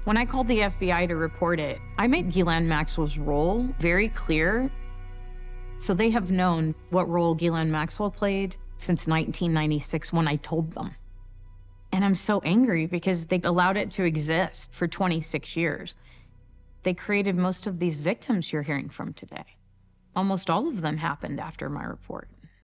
When I called the FBI to report it, I made Ghislaine Maxwell's role very clear. So they have known what role Ghislaine Maxwell played since 1996 when I told them. And I'm so angry because they allowed it to exist for 26 years. They created most of these victims you're hearing from today. Almost all of them happened after my report.